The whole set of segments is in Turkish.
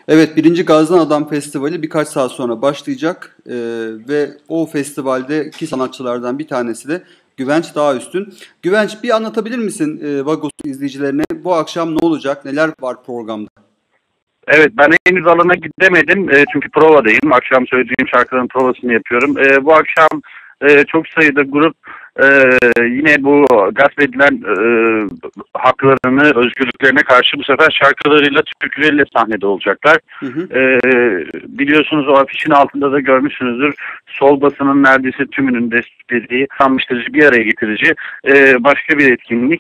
Evet, birinci Gazdan Adam Festivali birkaç saat sonra başlayacak ve o festivaldeki sanatçılardan bir tanesi de Güvenç Dağüstün. Güvenç, bir anlatabilir misin Vagos izleyicilerine bu akşam ne olacak, neler var programda? Evet, ben henüz alana gidemedim çünkü provadayım. Akşam söyleyeceğim şarkıların provasını yapıyorum. Bu akşam çok sayıda grup e, yine bu gasp edilen haklarını, özgürlüklerine karşı bu sefer şarkılarıyla, türküleriyle sahnede olacaklar. Hı hı. Biliyorsunuz o afişin altında da görmüşsünüzdür. Sol basının neredeyse tümünün desteklediği, sanmıştırıcı, bir araya getirici başka bir etkinlik.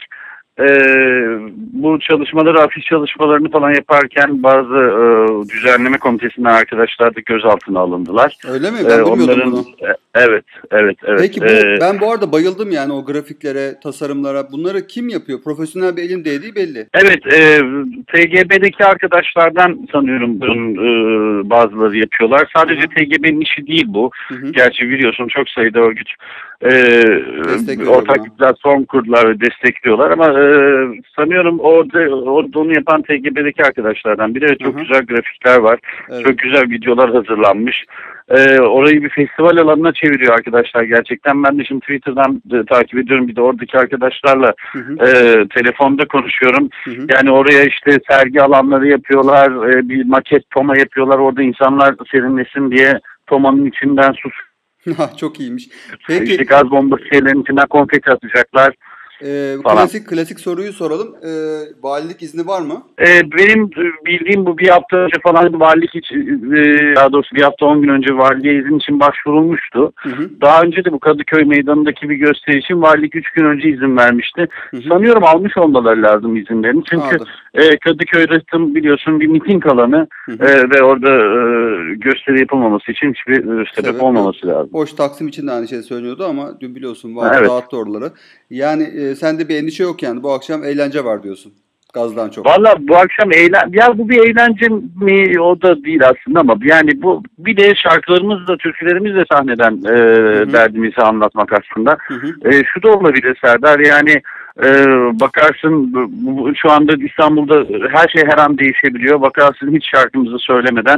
Bu çalışmaları, afiş çalışmalarını falan yaparken bazı düzenleme komitesinden arkadaşlar da gözaltına alındılar. Öyle mi? Ben bilmiyordum Onların bunu. evet. Peki ben bu arada bayıldım yani o grafiklere, tasarımlara. Bunları kim yapıyor? Profesyonel bir elin değdiği belli. Evet, TGB'deki arkadaşlardan sanıyorum bunun bazıları yapıyorlar. Sadece Hı hı. TGB'nin işi değil bu. Hı hı. Gerçi biliyorsun çok sayıda örgüt Destek veriyor ortak buna. bir platform kurdular ve destekliyorlar ama sanıyorum orada onu yapan TGB'deki arkadaşlardan biri ve Hı çok hı. güzel grafikler var. Evet. Çok güzel videolar hazırlanmış. Orayı bir festival alanına çeviriyor arkadaşlar gerçekten. Ben de şimdi Twitter'dan takip ediyorum. Bir de oradaki arkadaşlarla Hı hı. telefonda konuşuyorum. Hı hı. Yani oraya işte sergi alanları yapıyorlar. Bir maket Toma yapıyorlar. Orada insanlar serinlesin diye Toma'nın içinden su, Çok iyiymiş. işte Peki gaz bombası şeylerin içinden konfeti atacaklar falan. klasik soruyu soralım. Valilik izni var mı? Benim bildiğim bu bir hafta önce falan valilik için, daha doğrusu bir hafta 10 gün önce valiliğe izin için başvurulmuştu. Hı hı. Daha önce de bu Kadıköy Meydanı'ndaki bir gösteri için valilik 3 gün önce izin vermişti. Hı hı. Sanıyorum almış olmaları lazım izinlerini. Çünkü Vardır. Kadıköy Rıhtım biliyorsun bir miting alanı Hı hı. ve orada gösteri yapılmaması için hiçbir sebep Sebep yok. olmaması lazım. Hoş Taksim için de aynı şey söylüyordu ama dün biliyorsun Ha, vali evet. dağıttı oraları. Yani sende bir endişe yok yani bu akşam eğlence var diyorsun. Gazdan çok. Valla bu akşam ya bu bir eğlence mi o da değil aslında ama yani bu bir de şarkılarımızla türkülerimizle sahneden Hı hı. derdimizi anlatmak aslında. Hı hı. Şu da olabilir Serdar yani bakarsın şu anda İstanbul'da her şey her an değişebiliyor. Bakarsın hiç şarkımızı söylemeden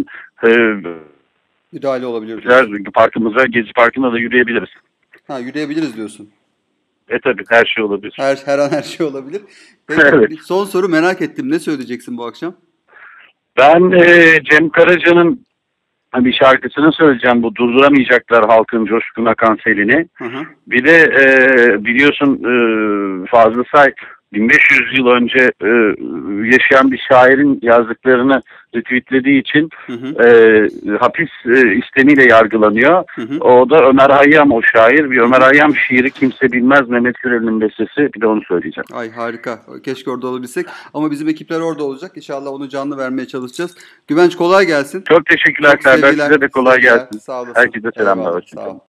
Müdahale olabilir diyorsun. parkımıza, Gezi Parkı'na da yürüyebiliriz. Ha, yürüyebiliriz diyorsun. Tabii her şey olabilir. Her an her şey olabilir. Peki Evet. bir son soru merak ettim. Ne söyleyeceksin bu akşam? Ben Cem Karaca'nın bir şarkısını söyleyeceğim, bu Durduramayacaklar Halkın Coşkun Akan Selini. Hı hı. Bir de biliyorsun Fazıl Say 1500 yıl önce yaşayan bir şairin yazdıklarını retweetlediği için Hı hı. hapis istemiyle yargılanıyor. Hı hı. O da Ömer Hayyam, o şair. Bir Ömer Hayyam şiiri Kimse Bilmez, Mehmet Gürel'in bestesi. Bir de onu söyleyeceğim. Ay harika. Keşke orada olabilsek. Ama bizim ekipler orada olacak. İnşallah onu canlı vermeye çalışacağız. Güvenç kolay gelsin. Çok teşekkürler Çok Serdar. sevgiler. Size de kolay Sevgiler. gelsin. Sağ olasın. Herkese selamlar. Eyvallah. Sağ Hoşçakalın. ol.